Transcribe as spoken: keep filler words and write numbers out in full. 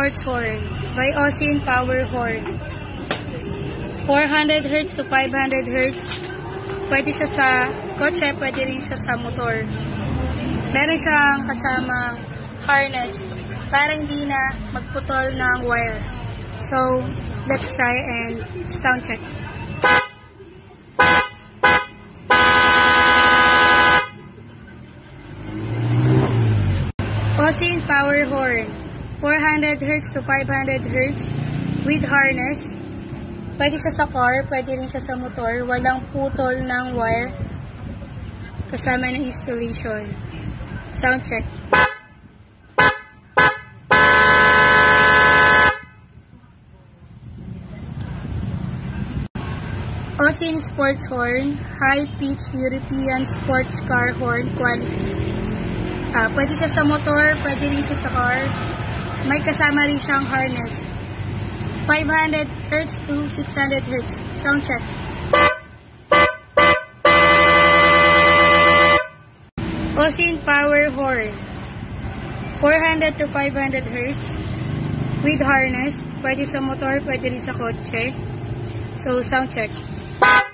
sports horn by Osun power horn. four hundred hertz to five hundred hertz. Pwede siya sa kotse, pwede rin siya sa motor. Meron siyang kasamang harness para hindi na magputol ng wire. So, let's try and sound check. Osun power horn, four hundred hertz to five hundred hertz with harness. Pwede siya sa car, pwede rin siya sa motor. Walang putol ng wire kasama ng installation. Sound check. Osun sports horn, high-pitch European sports car horn quality. Uh, pwede siya sa motor, pwede rin siya sa car. May kasama rin siyang harness. five hundred hertz to six hundred hertz. Sound check. Osun power horn, four hundred to five hundred hertz with harness. Pwede sa motor, pwede rin sa kotse. So, sound check.